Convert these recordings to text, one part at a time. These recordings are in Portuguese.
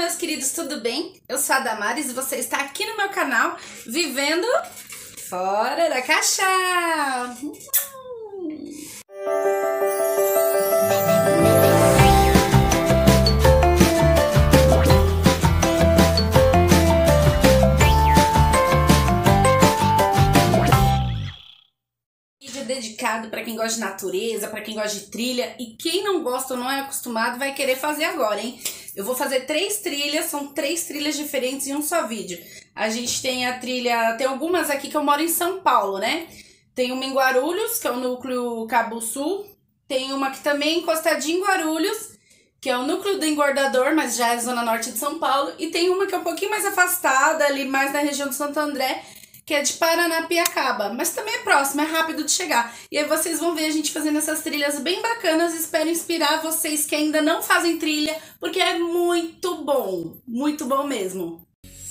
meus queridos, tudo bem? Eu sou a Damares e você está aqui no meu canal Vivendo Fora da Caixa! Vídeo dedicado para quem gosta de natureza, para quem gosta de trilha, e quem não gosta ou não é acostumado vai querer fazer agora, hein? Eu vou fazer 3 trilhas, são 3 trilhas diferentes em um só vídeo. A gente tem a trilha, tem algumas aqui que eu moro em São Paulo, né? Tem uma em Guarulhos, que é o núcleo Cabo Sul. Tem uma que também é encostadinha em Guarulhos, que é o núcleo do Engordador, mas já é zona norte de São Paulo. E tem uma que é um pouquinho mais afastada, ali mais na região de Santo André, que é de Paranapiacaba, mas também é próximo, é rápido de chegar. E aí vocês vão ver a gente fazendo essas trilhas bem bacanas. Espero inspirar vocês que ainda não fazem trilha, porque é muito bom mesmo.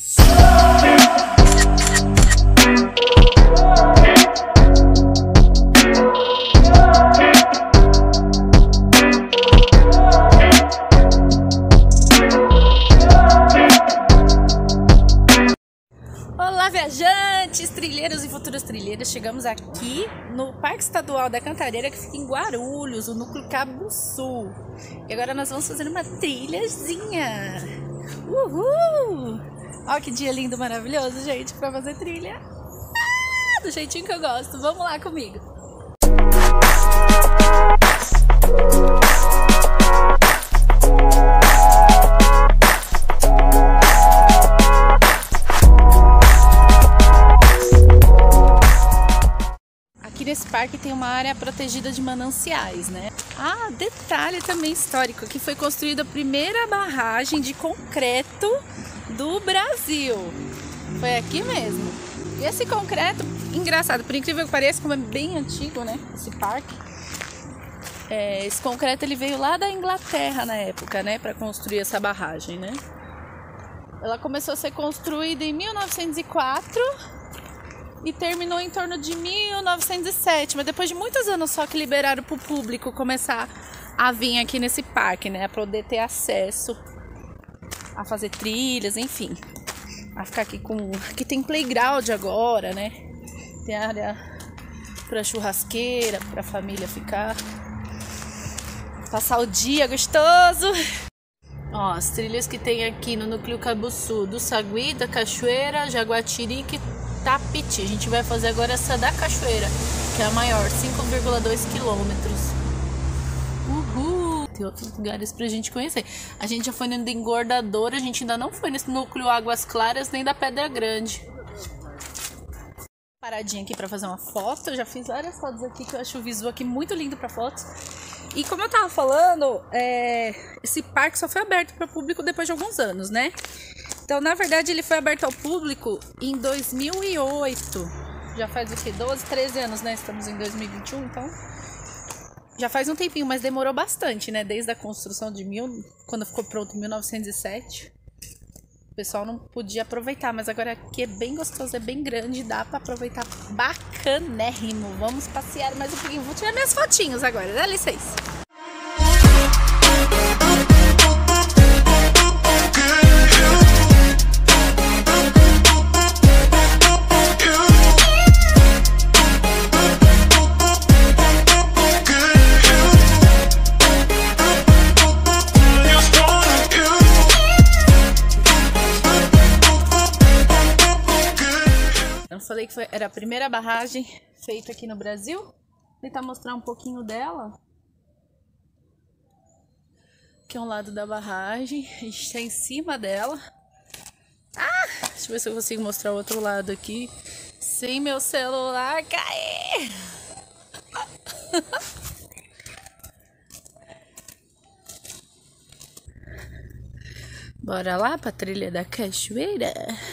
Olá, viajantes, trilheiros e futuros trilheiros. Chegamos aqui no Parque Estadual da Cantareira, que fica em Guarulhos, o núcleo Cabo Sul. E agora nós vamos fazer uma trilhazinha. Uhul! Olha que dia lindo, maravilhoso, gente, pra fazer trilha. Do jeitinho que eu gosto. Vamos lá comigo. Nesse parque tem uma área protegida de mananciais, né? Ah, detalhe também histórico, que foi construída a primeira barragem de concreto do Brasil. Foi aqui mesmo. E esse concreto, engraçado, por incrível que pareça, como é bem antigo, né? Esse parque. Esse concreto ele veio lá da Inglaterra na época, né? Para construir essa barragem, né? Ela começou a ser construída em 1904. E terminou em torno de 1907, mas depois de muitos anos só que liberaram para o público começar a vir aqui nesse parque, né? A poder ter acesso a fazer trilhas, enfim. A ficar aqui com... Aqui tem playground agora, né? Tem área para churrasqueira, para a família ficar. Passar o dia gostoso. Ó, as trilhas que tem aqui no núcleo Cabo Sul, do Sagui, da Cachoeira, Jaguatirica, Tapiti. A gente vai fazer agora essa da Cachoeira, que é a maior, 5,2 quilômetros. Uhul! Tem outros lugares pra gente conhecer. A gente já foi no Engordador, a gente ainda não foi nesse núcleo Águas Claras, nem da Pedra Grande. Paradinha aqui pra fazer uma foto. Eu já fiz várias fotos aqui, que eu acho o visual aqui muito lindo pra fotos. E como eu tava falando, esse parque só foi aberto para o público depois de alguns anos, né? Então, na verdade, ele foi aberto ao público em 2008. Já faz o quê? 12, 13 anos, né? Estamos em 2021, então... Já faz um tempinho, mas demorou bastante, né? Desde a construção de quando ficou pronto em 1907. O pessoal não podia aproveitar, mas agora aqui é bem gostoso, é bem grande, dá pra aproveitar bacanérrimo. Vamos passear mais um pouquinho. Vou tirar minhas fotinhos agora, dá licença. Falei que era a primeira barragem feita aqui no Brasil. Vou tentar mostrar um pouquinho dela. Aqui é um lado da barragem. A gente está em cima dela. Deixa eu ver se eu consigo mostrar o outro lado aqui sem meu celular cair. Bora lá para a trilha da Cachoeira.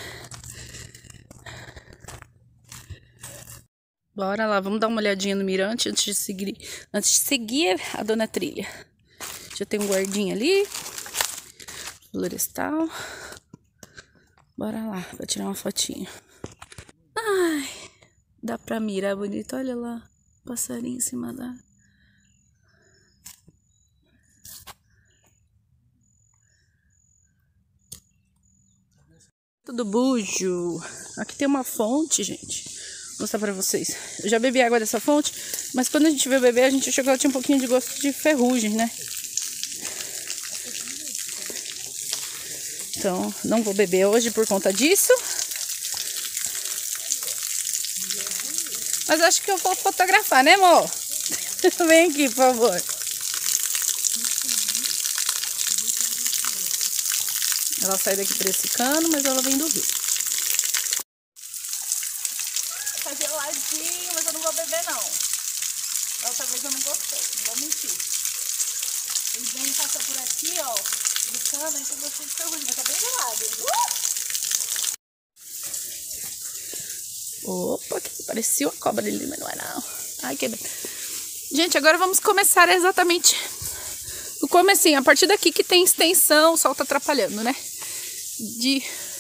Bora lá, vamos dar uma olhadinha no mirante antes de seguir a dona trilha. Já tem um guardinha ali. Florestal. Bora lá, pra tirar uma fotinha. Ai, dá pra mirar bonito, olha lá. Passarinho em cima da... Do Bujo. Aqui tem uma fonte, gente. Vou mostrar pra vocês. Eu já bebi água dessa fonte, mas quando a gente veio beber, a gente achou que ela tinha um pouquinho de gosto de ferrugem, né? Então, não vou beber hoje por conta disso. Mas acho que eu vou fotografar, né, amor? Vem aqui, por favor. Ela sai daqui para esse cano, mas ela vem do rio. Tá geladinho, mas eu não vou beber, não. Da outra vez eu não gostei, não vou mentir. Eles vêm passar por aqui, ó, do cano, então eu gostei de ferrugem, mas tá bem gelado. Opa, que parecia uma cobra ali, mas não é não. Ai, que bem. Gente, agora vamos começar exatamente o comecinho. A partir daqui que tem extensão, o sol tá atrapalhando, né? De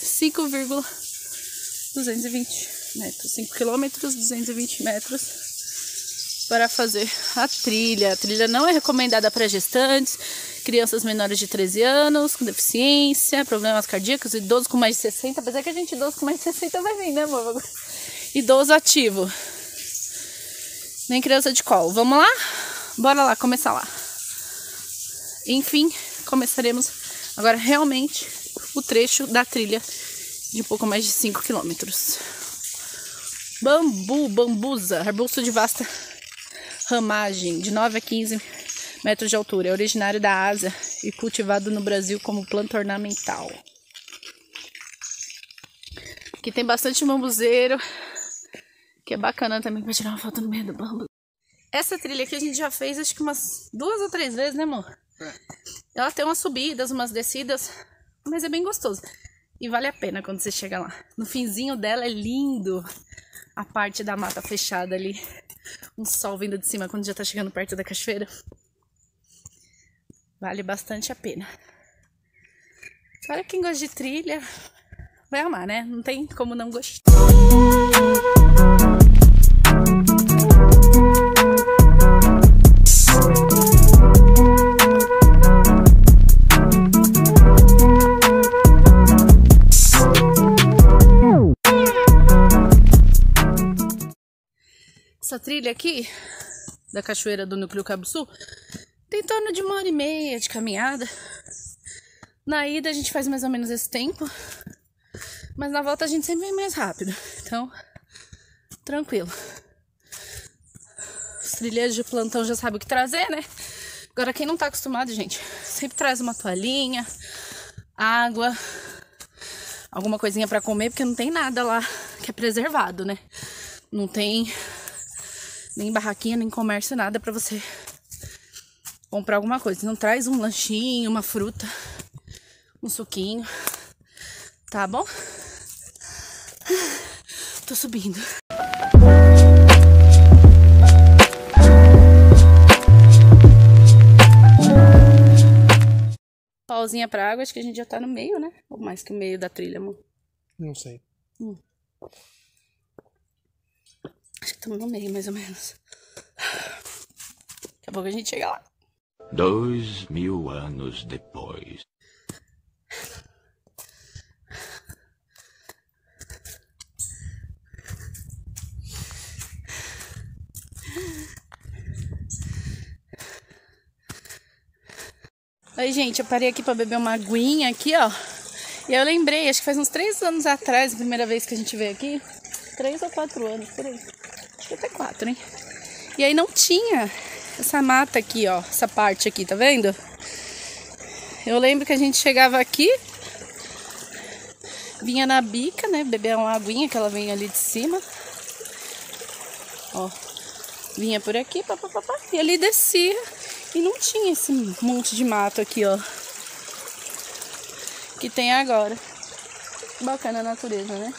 5,220 metros. 5 quilômetros, 220 metros para fazer a trilha. A trilha não é recomendada para gestantes, crianças menores de 13 anos, com deficiência, problemas cardíacos, idosos com mais de 60. Apesar que a gente idoso com mais de 60 vai vir, né, amor? Idoso ativo. Nem criança de colo. Vamos lá? Bora lá, começar lá. Enfim, começaremos agora realmente o trecho da trilha de um pouco mais de 5 quilômetros. Bambusa, arbusto de vasta ramagem, de 9 a 15 metros de altura. É originário da Ásia e cultivado no Brasil como planta ornamental. Aqui tem bastante bambuzeiro, que é bacana também para tirar uma foto no meio do bambu. Essa trilha aqui a gente já fez acho que umas 2 ou 3 vezes, né, amor? Ela tem umas subidas, umas descidas, mas é bem gostoso. E vale a pena quando você chega lá. No finzinho dela é lindo a parte da mata fechada ali. Um sol vindo de cima quando já tá chegando perto da cachoeira. Vale bastante a pena. Para quem gosta de trilha, vai amar, né? Não tem como não gostar. Essa trilha aqui, da cachoeira do Núcleo Cabo Sul, tem em torno de 1h30 de caminhada. Na ida a gente faz mais ou menos esse tempo, mas na volta a gente sempre vem mais rápido. Então, tranquilo. Os trilheiros de plantão já sabem o que trazer, né? Agora quem não tá acostumado, gente, sempre traz uma toalhinha, água, alguma coisinha pra comer, porque não tem nada lá que é preservado, né? Não tem nem barraquinha, nem comércio, nada pra você comprar alguma coisa. Não traz um lanchinho, uma fruta, um suquinho, tá bom? Tô subindo. Pausinha pra água, acho que a gente já tá no meio, né? Ou mais que o meio da trilha, amor? Não sei. Acho que estamos no meio, mais ou menos. Daqui a pouco a gente chega lá. 2000 anos depois. Aí, gente, eu parei aqui pra beber uma aguinha aqui, ó. E eu lembrei, acho que faz uns 3 anos atrás, a primeira vez que a gente veio aqui. 3 ou 4 anos, por aí. Acho que até 4, hein? E aí não tinha essa mata aqui, ó. Essa parte aqui, tá vendo? Eu lembro que a gente chegava aqui, vinha na bica, né? Beber uma aguinha que ela vem ali de cima. Ó. Vinha por aqui, papapá, e ali descia. E não tinha esse monte de mato aqui, ó. Que tem agora. Bacana a natureza, né?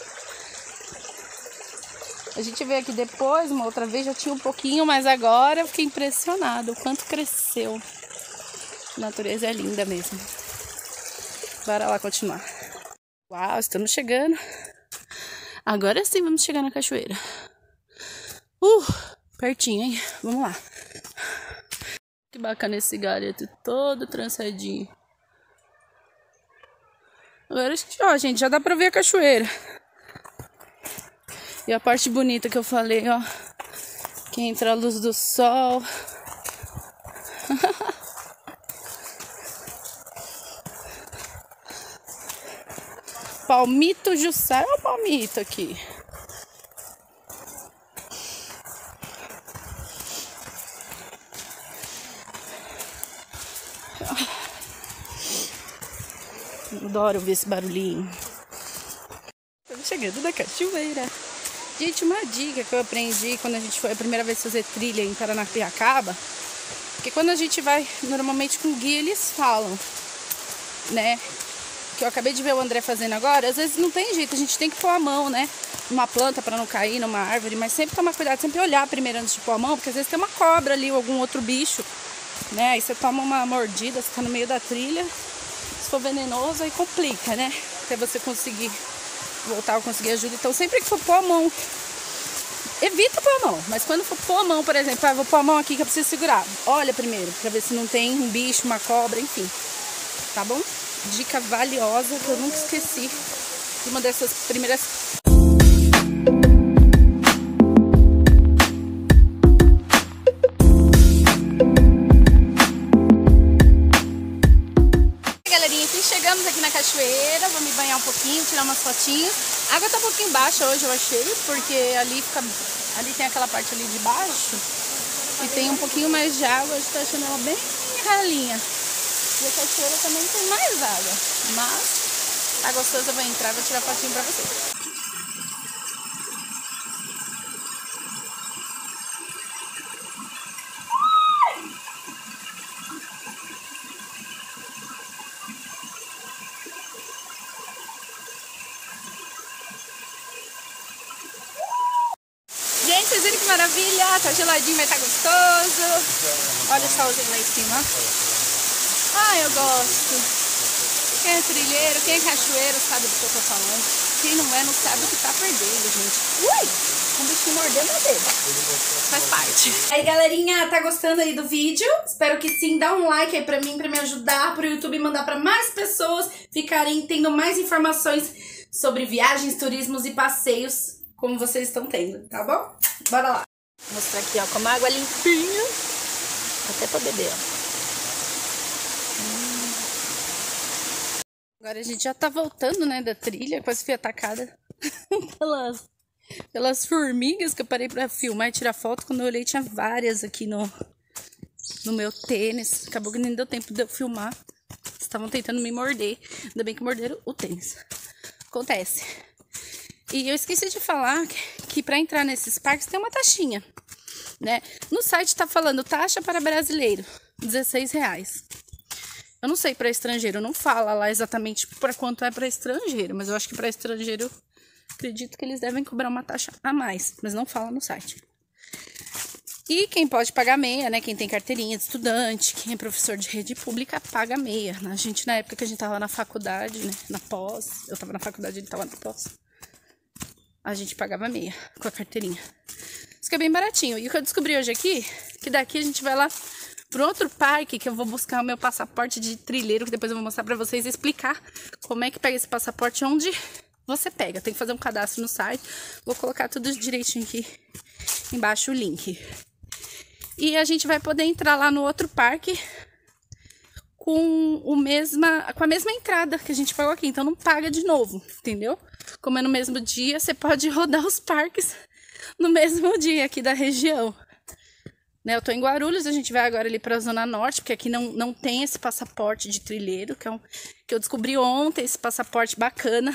A gente veio aqui depois, uma outra vez, já tinha um pouquinho, mas agora eu fiquei impressionada o quanto cresceu. A natureza é linda mesmo. Bora lá continuar. Uau, estamos chegando. Agora sim vamos chegar na cachoeira. Pertinho, hein? Vamos lá. Que bacana esse galho todo trançadinho. Agora, ó, gente, já dá pra ver a cachoeira. E a parte bonita que eu falei, ó. Que entra a luz do sol. Palmito Jussara. Olha o palmito aqui. Adoro ver esse barulhinho. Estamos chegando na cachoeira. Gente, uma dica que eu aprendi quando a gente foi a primeira vez fazer trilha em Paranapiacaba, porque quando a gente vai normalmente com guia, eles falam, né? Que eu acabei de ver o André fazendo agora, às vezes não tem jeito, a gente tem que pôr a mão, né? Numa planta para não cair, numa árvore, mas sempre tomar cuidado, sempre olhar primeiro antes de pôr a mão, porque às vezes tem uma cobra ali ou algum outro bicho, né? Aí você toma uma mordida, você tá no meio da trilha, se for venenoso aí complica, né? Até você conseguir voltar ou conseguir ajuda. Então sempre que for pôr a mão, evita pôr a mão, mas quando for pôr a mão, por exemplo, vou pôr a mão aqui que eu preciso segurar, olha primeiro, pra ver se não tem um bicho, uma cobra, enfim, tá bom? Dica valiosa que eu nunca esqueci de uma dessas primeiras. Galerinha, então chegamos aqui na cachoeira, vou me banhar um pouquinho, tirar umas fotinhas. A água tá um pouquinho baixa hoje, eu achei, porque ali tem aquela parte ali de baixo e tem um pouquinho mais de água, eu tô achando ela bem ralinha. E a cachoeira também tem mais água, mas tá gostoso, eu vou entrar, vou tirar fotinho pra vocês. Gente, vocês viram que maravilha? Tá geladinho, mas tá gostoso. Olha o solzinho lá em cima. Ah, eu gosto. Quem é trilheiro, quem é cachoeiro sabe do que eu tô falando. Quem não é, não sabe o que tá perdendo, gente. Ui! Um bichinho mordeu meu dedo. Faz parte. E aí, galerinha, tá gostando aí do vídeo? Espero que sim. Dá um like aí pra mim, pra me ajudar, pro YouTube mandar pra mais pessoas ficarem tendo mais informações sobre viagens, turismos e passeios, como vocês estão tendo, tá bom? Bora lá. Vou mostrar aqui, ó, como a água limpinha. Até pra beber, ó. Agora a gente já tá voltando, né, da trilha. Quase fui atacada pelas formigas que eu parei pra filmar e tirar foto. Quando eu olhei, tinha várias aqui no meu tênis. Acabou que nem deu tempo de eu filmar. Estavam tentando me morder. Ainda bem que morderam o tênis. Acontece. E eu esqueci de falar que pra entrar nesses parques tem uma taxinha, né? No site tá falando taxa para brasileiro, R$16. Eu não sei para estrangeiro, não fala lá exatamente para quanto é para estrangeiro, mas eu acho que para estrangeiro, acredito que eles devem cobrar uma taxa a mais, mas não fala no site. E quem pode pagar meia, né? Quem tem carteirinha de estudante, quem é professor de rede pública, paga meia. A gente, na época que a gente tava na faculdade, né? Na pós, eu tava na faculdade, ele tava na pós. A gente pagava meia com a carteirinha. Isso que é bem baratinho. E o que eu descobri hoje aqui, que daqui a gente vai lá pro outro parque, que eu vou buscar o meu passaporte de trilheiro, que depois eu vou mostrar pra vocês e explicar como é que pega esse passaporte, onde você pega. Tem que fazer um cadastro no site. Vou colocar tudo direitinho aqui embaixo o link. E a gente vai poder entrar lá no outro parque com a mesma entrada que a gente pagou aqui. Então não paga de novo, entendeu? Como é no mesmo dia, você pode rodar os parques no mesmo dia aqui da região. Né, eu tô em Guarulhos, a gente vai agora ali pra Zona Norte, porque aqui não tem esse passaporte de trilheiro, que eu descobri ontem, esse passaporte bacana.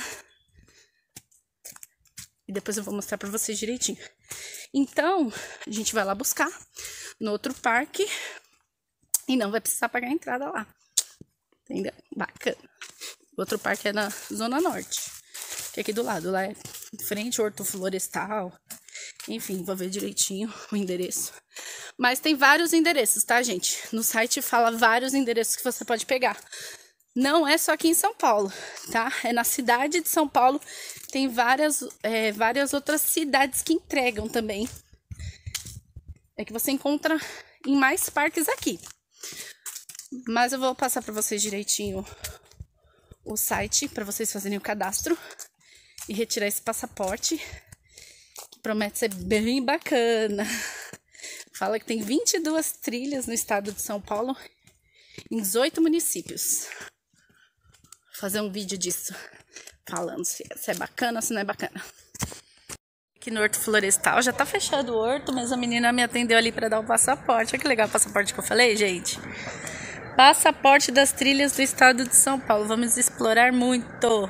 E depois eu vou mostrar pra vocês direitinho. Então, a gente vai lá buscar no outro parque e não vai precisar pagar a entrada lá. Entendeu? Bacana. O outro parque é na Zona Norte, que é aqui do lado. Lá é em frente ao Horto Florestal. Enfim, vou ver direitinho o endereço. Mas tem vários endereços, tá, gente? No site fala vários endereços que você pode pegar. Não é só aqui em São Paulo, tá? É na cidade de São Paulo. Tem várias outras cidades que entregam também. É que você encontra em mais parques aqui. Mas eu vou passar pra vocês direitinho o site para vocês fazerem o cadastro e retirar esse passaporte, que promete ser bem bacana. Fala que tem 22 trilhas no estado de São Paulo, em 18 municípios. Vou fazer um vídeo disso, falando se é bacana ou se não é bacana. Aqui no Horto Florestal, já tá fechado o horto, mas a menina me atendeu ali para dar o passaporte. Olha que legal o passaporte que eu falei, gente. Passaporte das trilhas do estado de São Paulo. Vamos explorar muito.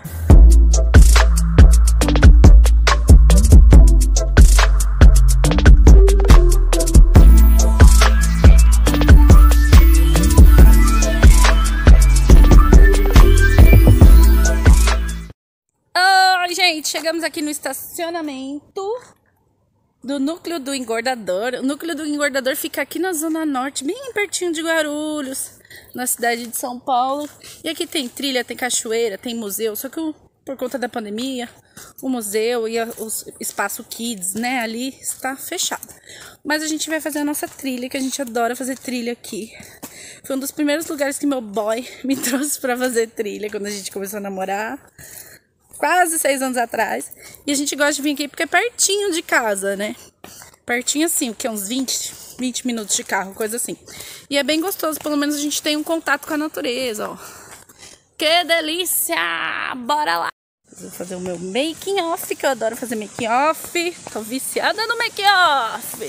Gente, chegamos aqui no estacionamento do Núcleo do Engordador. O Núcleo do Engordador fica aqui na Zona Norte, bem pertinho de Guarulhos, na cidade de São Paulo. E aqui tem trilha, tem cachoeira, tem museu, só que por conta da pandemia, o museu e o espaço Kids, né, ali está fechado. Mas a gente vai fazer a nossa trilha, que a gente adora fazer trilha aqui. Foi um dos primeiros lugares que meu boy me trouxe para fazer trilha, quando a gente começou a namorar. Quase 6 anos atrás. E a gente gosta de vir aqui porque é pertinho de casa, né? Pertinho assim, que é uns 20 minutos de carro, coisa assim. E é bem gostoso, pelo menos a gente tem um contato com a natureza, ó. Que delícia! Bora lá! Vou fazer o meu making off, que eu adoro fazer making off. Tô viciada no making off.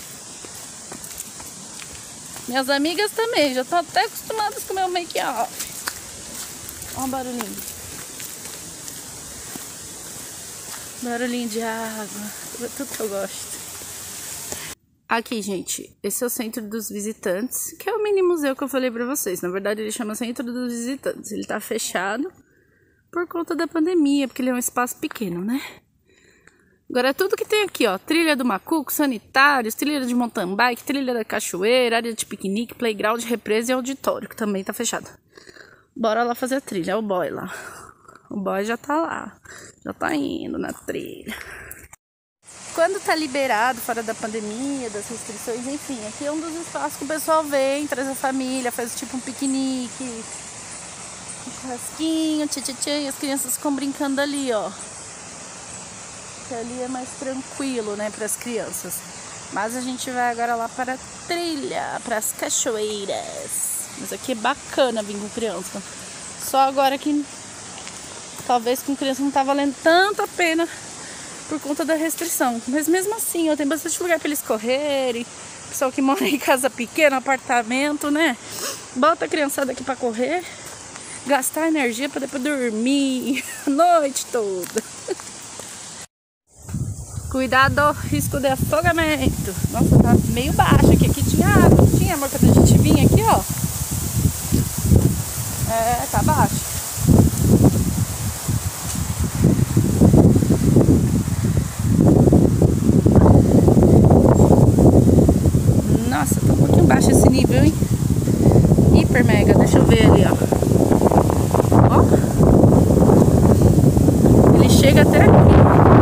Minhas amigas também, já estão até acostumadas com o meu making off. Ó o barulhinho. Barulhinho de água, tudo que eu gosto. Aqui, gente, esse é o Centro dos Visitantes, que é o mini museu que eu falei pra vocês. Na verdade, ele chama Centro dos Visitantes. Ele tá fechado por conta da pandemia, porque ele é um espaço pequeno, né? Agora, tudo que tem aqui, ó, trilha do macuco, sanitários, trilha de mountain bike, trilha da cachoeira, área de piquenique, playground, represa e auditório, que também tá fechado. Bora lá fazer a trilha, é o boy lá. O boy já tá lá, já tá indo na trilha. Quando tá liberado, fora da pandemia, das restrições, enfim, aqui é um dos espaços que o pessoal vem, traz a família, faz tipo um piquenique, um churrasquinho, e as crianças ficam brincando ali, ó. Que ali é mais tranquilo, né, para as crianças. Mas a gente vai agora lá para a trilha, para as cachoeiras. Mas aqui é bacana vir com criança. Só agora que talvez com criança não tá valendo tanto a pena por conta da restrição. Mas mesmo assim, ó, tem bastante lugar para eles correrem. Pessoal que mora em casa pequena, apartamento, né? Bota a criançada aqui para correr, gastar energia para depois dormir a noite toda. Cuidado, risco de afogamento. Nossa, tá meio baixo aqui. Aqui tinha água, tinha, amor, quando a gente vinha aqui, ó. É, tá baixo. Nossa, tá um pouquinho baixo esse nível, hein? Hiper mega, deixa eu ver ali, ó. Ó. Ele chega até aqui.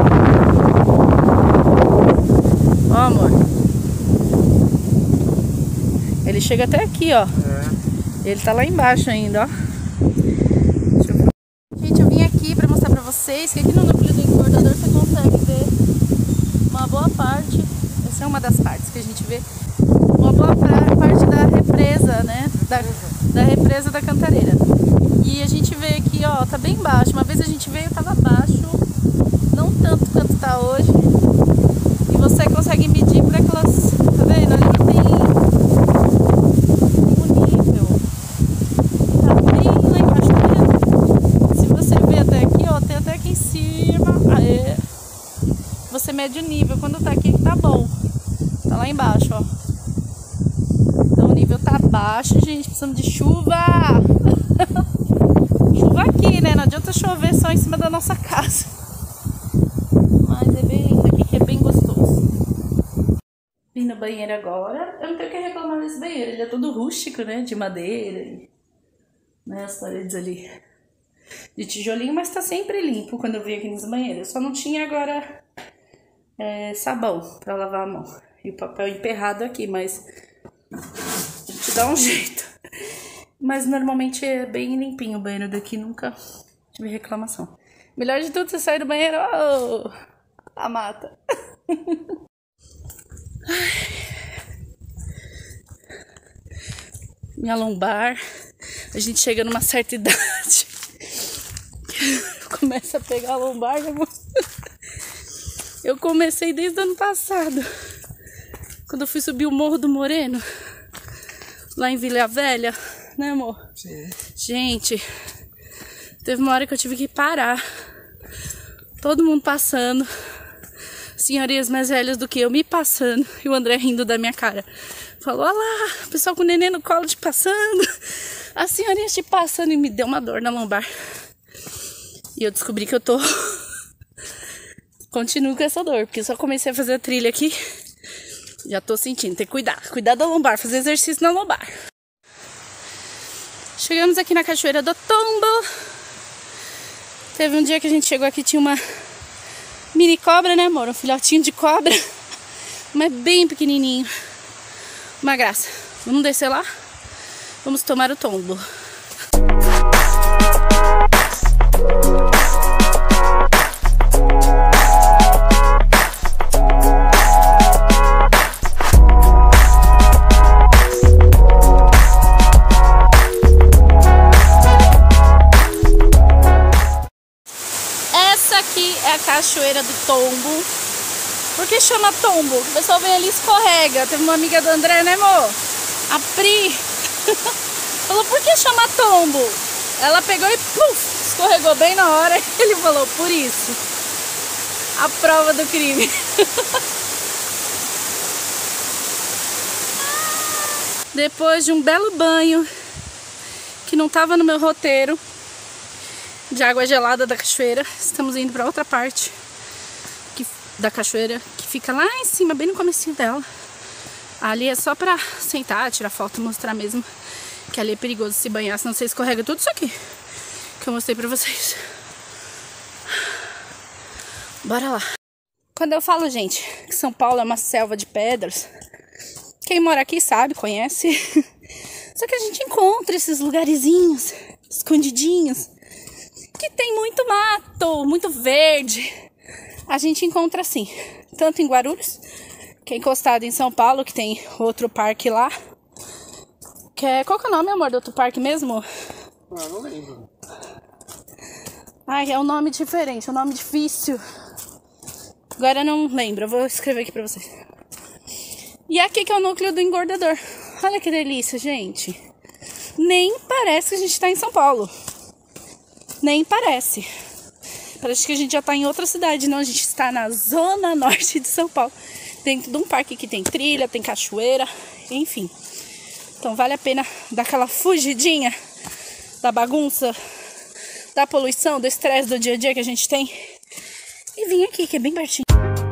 Ó, amor. Ele chega até aqui, ó. Ele tá lá embaixo ainda, ó. Deixa eu ver. Gente, eu vim aqui pra mostrar pra vocês que aqui no Núcleo do Engordador você consegue ver uma boa parte. Essa é uma das partes que a gente vê. Uma boa parte da represa, né? Da represa da Cantareira. E a gente vê aqui, ó, tá bem baixo. Uma vez a gente veio, tava baixo. Não tanto quanto tá hoje. E você consegue medir para aquelas... Tá vendo? Ali tem um nível. Tá bem lá embaixo, tá vendo? Se você ver até aqui, ó, tem até aqui em cima. Aê. Você mede o nível. Quando tá aqui, tá bom. Tá lá embaixo, ó. Então o nível tá baixo, gente. Precisamos de chuva. Chuva aqui, né? Não adianta chover só em cima da nossa casa. Mas é bem lindo aqui, que é bem gostoso. Vim no banheiro agora. Eu não tenho o que reclamar desse banheiro. Ele é todo rústico, né? De madeira. Né? As paredes ali de tijolinho, mas tá sempre limpo quando eu venho aqui nos banheiros. Eu só não tinha agora sabão pra lavar a mão. E o papel emperrado aqui, mas a gente dá um jeito. Mas normalmente é bem limpinho o banheiro daqui, nunca tive reclamação. Melhor de tudo, você sair do banheiro, oh, a mata. Minha lombar. A gente chega numa certa idade. Começa a pegar a lombar, né, amor? Eu comecei desde o ano passado. Quando eu fui subir o Morro do Moreno. Lá em Vila Velha, né, amor? Sim. Gente, teve uma hora que eu tive que parar. Todo mundo passando. Senhorias mais velhas do que eu me passando. E o André rindo da minha cara. Falou, olha lá, o pessoal com o neném no colo te passando. As senhorinhas te passando. E me deu uma dor na lombar. E eu descobri que eu tô... Continuo com essa dor. Porque só comecei a fazer a trilha aqui. Já tô sentindo. Tem que cuidar. Cuidar da lombar. Fazer exercício na lombar. Chegamos aqui na Cachoeira do Tombo. Teve um dia que a gente chegou aqui, tinha uma mini cobra, né, amor? Um filhotinho de cobra. Mas bem pequenininho. Uma graça. Vamos descer lá? Vamos tomar o tombo. Aqui é a Cachoeira do Tombo. Por que chama tombo? O pessoal vem ali e escorrega. Teve uma amiga do André, né, amor? A Pri. Falou, por que chama tombo? Ela pegou e puf, escorregou bem na hora. Ele falou, por isso. A prova do crime. Depois de um belo banho, que não estava no meu roteiro, de água gelada da cachoeira, estamos indo para outra parte da cachoeira, que fica lá em cima, bem no comecinho dela. Ali é só para sentar, tirar foto, mostrar mesmo que ali é perigoso se banhar, senão você escorrega tudo isso aqui que eu mostrei para vocês. Bora lá. Quando eu falo, gente, que São Paulo é uma selva de pedras, quem mora aqui sabe, conhece. Só que a gente encontra esses lugarzinhos escondidinhos que tem muito mato, muito verde. A gente encontra assim, tanto em Guarulhos, que é encostado em São Paulo, que tem outro parque lá. Que é, qual que é o nome, amor, do outro parque mesmo? Ah, não lembro. Ai, é um nome diferente, é um nome difícil. Agora eu não lembro, eu vou escrever aqui pra vocês. E aqui que é o núcleo do engordador. Olha que delícia, gente. Nem parece que a gente tá em São Paulo. Nem parece. Parece que a gente já tá em outra cidade. Não, a gente está na zona norte de São Paulo. Dentro de um parque que tem trilha, tem cachoeira, enfim. Então vale a pena dar aquela fugidinha da bagunça, da poluição, do estresse do dia a dia que a gente tem. E vim aqui, que é bem pertinho.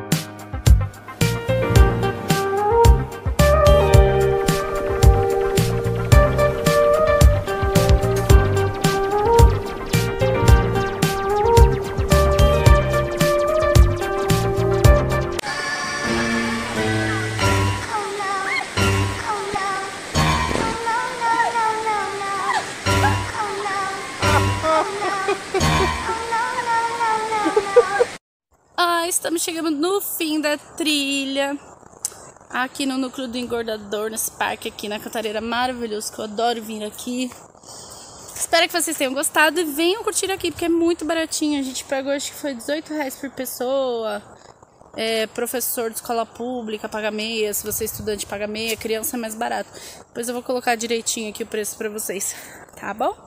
Estamos chegando no fim da trilha. Aqui no núcleo do engordador, nesse parque aqui na Cantareira maravilhoso, que eu adoro vir aqui. Espero que vocês tenham gostado e venham curtir aqui, porque é muito baratinho. A gente pagou, acho que foi R$18 por pessoa. Professor de escola pública paga meia, se você é estudante paga meia, criança é mais barato. Depois eu vou colocar direitinho aqui o preço pra vocês, tá bom?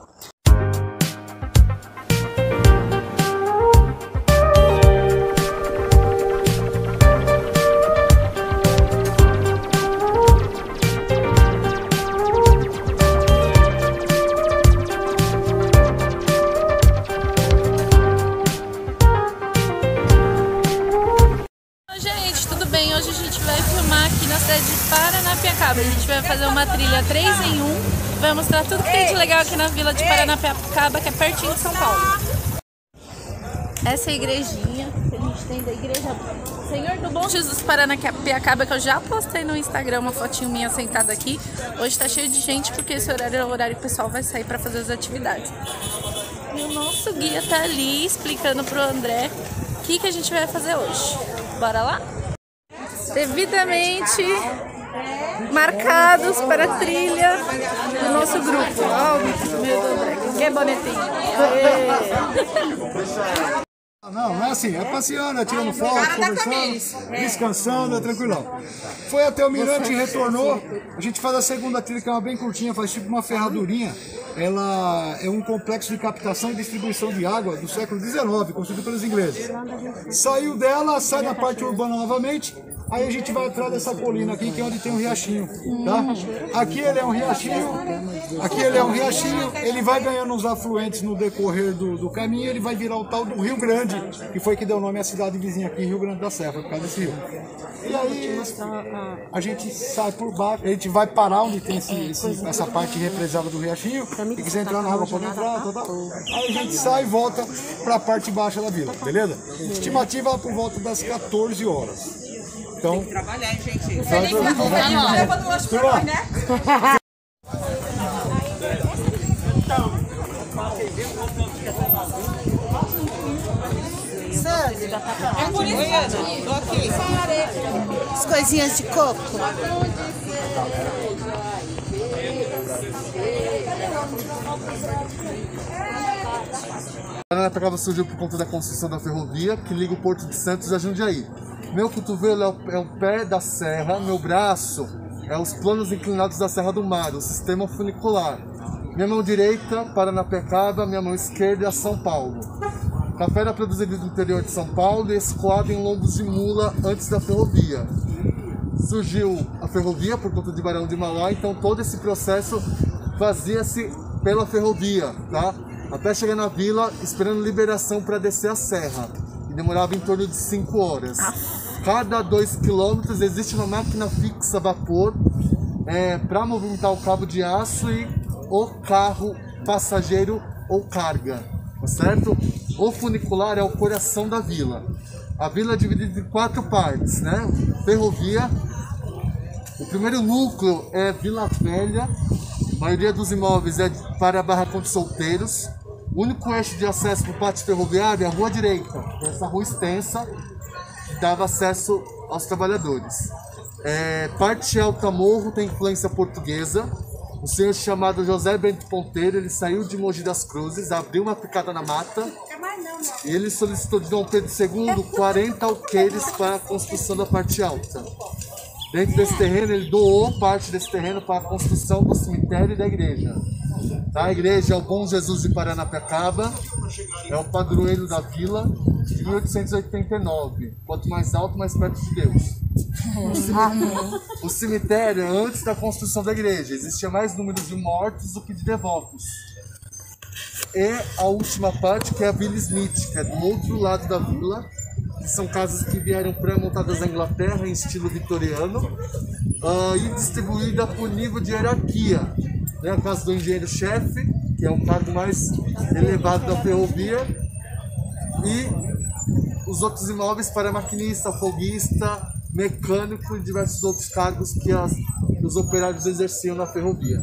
Hoje a gente vai filmar aqui na cidade de Paranapiacaba. A gente vai fazer uma trilha 3 em 1. Vai mostrar tudo que tem de legal aqui na vila de Paranapiacaba, que é pertinho de São Paulo. Essa é a igrejinha que a gente tem da igreja Senhor do Bom Jesus Paranapiacaba, que eu já postei no Instagram uma fotinho minha sentada aqui. Hoje tá cheio de gente porque esse horário é o horário que o pessoal vai sair para fazer as atividades. E o nosso guia tá ali explicando pro André o que a gente vai fazer hoje. Bora lá? Devidamente marcados para a trilha do nosso grupo. Ó, o meu do André, que bonitinho. Não é assim, é passeando, é tirando foto, conversando, descansando, é tranquilão. Foi até o mirante e retornou. A gente faz a segunda trilha, que é uma bem curtinha, faz tipo uma ferradurinha. Ela é um complexo de captação e distribuição de água do século XIX, construído pelos ingleses. Saiu dela, sai da parte urbana novamente. Aí a gente vai atrás dessa colina aqui, que é onde tem um riachinho, tá? Aqui ele é um riachinho, ele vai ganhando uns afluentes no decorrer do caminho, ele vai virar o tal do Rio Grande, que foi que deu nome à cidade vizinha aqui, Rio Grande da Serra, por causa desse rio. E aí a gente sai por baixo, a gente vai parar onde tem essa parte represada do riachinho, e quiser entrar na água pode entrar, Aí a gente sai e volta para a parte baixa da vila, beleza? Estimativa por volta das 14 horas. Então, tem que trabalhar, hein, gente? O Felipe leva no lanche pra nós, né? É bonito. Ok. As coisinhas de coco. Paranapiacaba surgiu por conta da construção da ferrovia que liga o Porto de Santos a Jundiaí. Meu cotovelo é o pé da serra, meu braço é os planos inclinados da Serra do Mar, o sistema funicular. Minha mão direita, Paranapiacaba, minha mão esquerda é São Paulo. Café era produzido no interior de São Paulo e escoado em lombos de mula antes da ferrovia. Surgiu a ferrovia por conta de Barão de Mauá, então todo esse processo fazia-se pela ferrovia, tá? Até chegar na vila esperando liberação para descer a serra. E demorava em torno de 5 horas. Cada 2 quilômetros existe uma máquina fixa a vapor para movimentar o cabo de aço e o carro passageiro ou carga, tá certo? O funicular é o coração da vila. A vila é dividida em 4 partes, né? Ferrovia. O primeiro núcleo é Vila Velha. A maioria dos imóveis é para barracão de solteiros. O único eixo de acesso para o pátio ferroviário é a rua direita, essa rua extensa que dava acesso aos trabalhadores. Parte alta morro tem influência portuguesa. Um senhor chamado José Bento Ponteiro, ele saiu de Mogi das Cruzes, abriu uma picada na mata e ele solicitou de Dom Pedro II 40 alqueires para a construção da parte alta. Dentro desse terreno, ele doou parte desse terreno para a construção do cemitério e da igreja. A igreja é o Bom Jesus de Paranapiacaba, é o padroeiro da vila, de 1889. Quanto mais alto, mais perto de Deus. O cemitério é antes da construção da igreja, existia mais número de mortos do que de devotos. E a última parte, que é a Vila Smith, que é do outro lado da vila, que são casas que vieram pré-montadas na Inglaterra em estilo vitoriano, e distribuída por nível de hierarquia. A casa do engenheiro-chefe, que é o cargo mais elevado da ferrovia, e os outros imóveis para maquinista, folguista, mecânico e diversos outros cargos que os operários exerciam na ferrovia.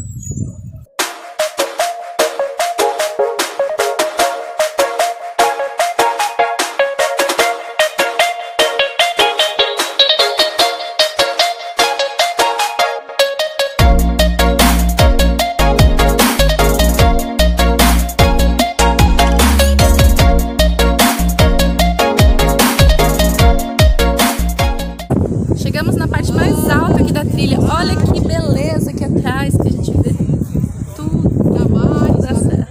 Chegamos na parte mais alta aqui da trilha. Olha que beleza aqui atrás, que a gente vê tudo tamanho da serra.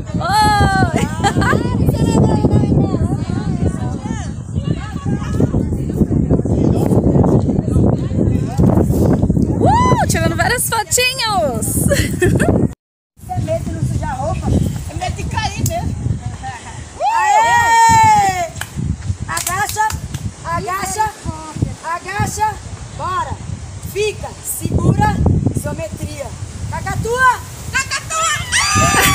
Tirando várias fotinhos! É medo de não sujar a roupa? É medo de cair mesmo. Aê! Agacha, agacha, agacha, bora. Fica, segura, isometria. Cacatua! Cacatua!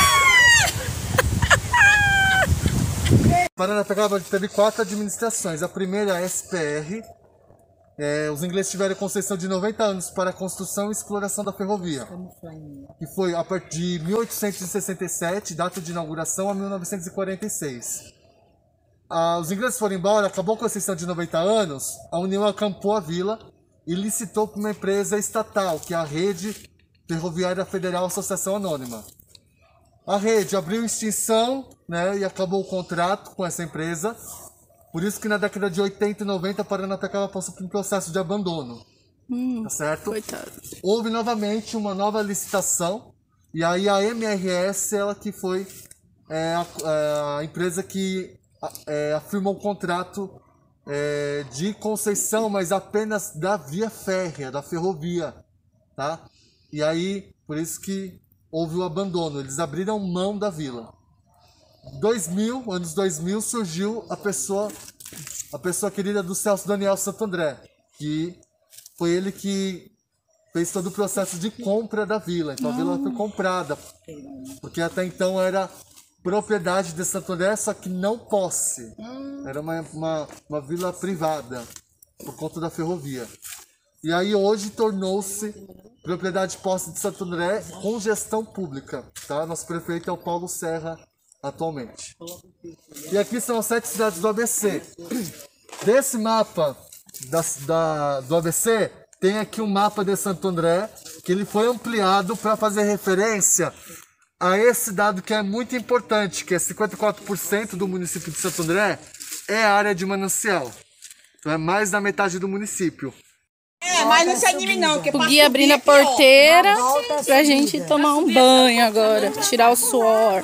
Paranapiacaba teve 4 administrações. A primeira é a SPR, os ingleses tiveram concessão de 90 anos para a construção e exploração da ferrovia, que foi a partir de 1867, data de inauguração, a 1946. Os ingleses foram embora, acabou a concessão de 90 anos, a União acampou a vila e licitou para uma empresa estatal, que é a Rede Ferroviária Federal Associação Anônima. A rede abriu extinção, né, e acabou o contrato com essa empresa. Por isso que na década de 80 e 90 a Paranapiacaba passou por um processo de abandono. Tá certo? Coitado. Houve novamente uma nova licitação. E aí a MRS, ela que foi a empresa que afirmou o contrato de concessão, mas apenas da via férrea, da ferrovia. Tá? E aí, por isso que houve o abandono. Eles abriram mão da vila. Anos 2000, surgiu a pessoa querida do Celso Daniel Santo André, que foi ele que fez todo o processo de compra da vila. Então a vila foi comprada, porque até então era propriedade de Santo André, só que não posse. Era uma vila privada, por conta da ferrovia. E aí hoje tornou-se propriedade de posse de Santo André com gestão pública. Tá? Nosso prefeito é o Paulo Serra, atualmente. E aqui são as 7 cidades do ABC. Desse mapa do ABC, tem aqui um mapa de Santo André, que ele foi ampliado para fazer referência a esse dado que é muito importante, que é 54% do município de Santo André é área de manancial. Então é mais da metade do município. Mas não se anime não. O Gui abrindo a porteira pra gente tomar um banho agora, tirar o suor.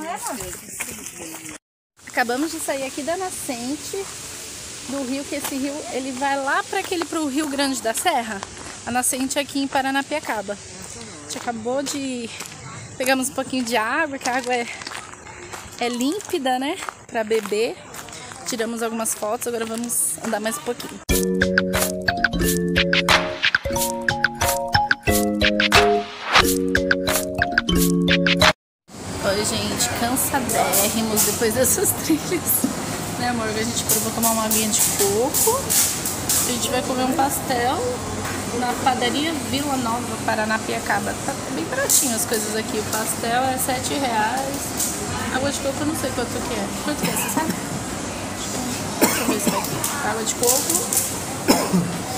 Acabamos de sair aqui da nascente do rio, que esse rio ele vai lá pro Rio Grande da Serra. A nascente aqui em Paranapiacaba. A gente acabou de... Pegamos um pouquinho de água, que a água é límpida, né? Pra beber. Tiramos algumas fotos, agora vamos andar mais um pouquinho. Oi, gente, cansadérrimos depois dessas trilhas, né, amor? A gente provou tomar uma aguinha de coco. A gente vai comer um pastel na padaria Vila Nova, Paranapiacaba. Tá bem baratinho as coisas aqui. O pastel é R$7. Água de coco eu não sei quanto que é. Quanto que é, você sabe? Deixa eu ver isso aqui. Água de coco.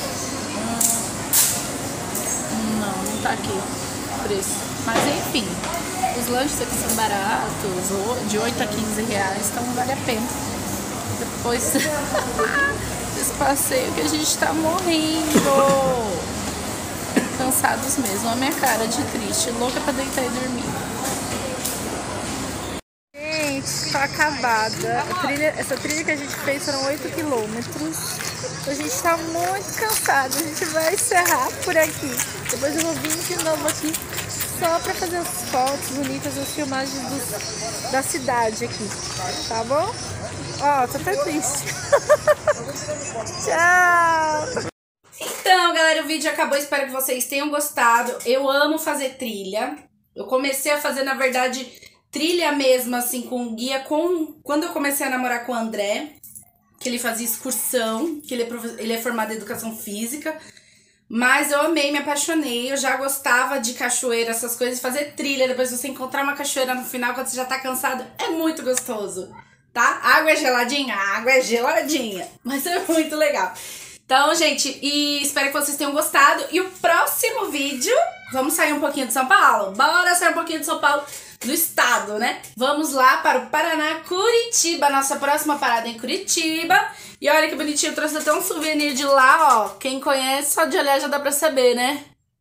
Não tá aqui o preço. Mas enfim, os lanches aqui são baratos, de 8 a 15 reais, então vale a pena. Depois desse passeio que a gente tá morrendo. Cansados mesmo, a minha cara de triste, louca pra deitar e dormir. Gente, tô acabada. Essa trilha que a gente fez foram 8 quilômetros. A gente tá muito cansado, a gente vai encerrar por aqui. Depois eu vou vir de novo aqui só pra fazer as fotos bonitas, as filmagens da cidade aqui, tá bom? Ó, tô até triste. Tchau! Então, galera, o vídeo acabou, espero que vocês tenham gostado. Eu amo fazer trilha. Eu comecei a fazer, na verdade, trilha mesmo, assim, com guia, quando eu comecei a namorar com o André, que ele fazia excursão, que ele é formado em educação física. Mas eu amei, me apaixonei, eu já gostava de cachoeira, essas coisas, fazer trilha, depois você encontrar uma cachoeira no final, quando você já tá cansado, é muito gostoso, tá? Água é geladinha, mas é muito legal. Então, gente, e espero que vocês tenham gostado, e o próximo vídeo, vamos sair um pouquinho de São Paulo? Bora sair um pouquinho de São Paulo, do estado, né? Vamos lá para o Paraná, Curitiba, nossa próxima parada em Curitiba. E olha que bonitinho, eu trouxe até um souvenir de lá, ó. Quem conhece, só de olhar já dá pra saber, né?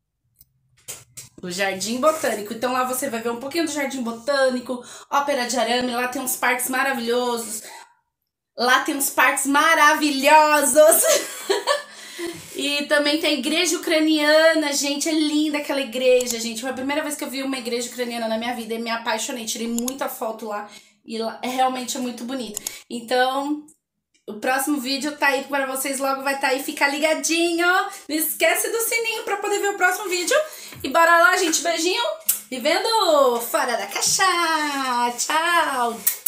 O Jardim Botânico. Então lá você vai ver um pouquinho do Jardim Botânico, Ópera de Arame, lá tem uns parques maravilhosos. E também tem a igreja ucraniana, gente, é linda aquela igreja, gente. Foi a primeira vez que eu vi uma igreja ucraniana na minha vida e me apaixonei, tirei muita foto lá e lá realmente é muito bonito. Então, o próximo vídeo tá aí para vocês, logo vai estar aí, fica ligadinho. Não esquece do sininho para poder ver o próximo vídeo. E bora lá, gente, beijinho, vivendo fora da caixa. Tchau!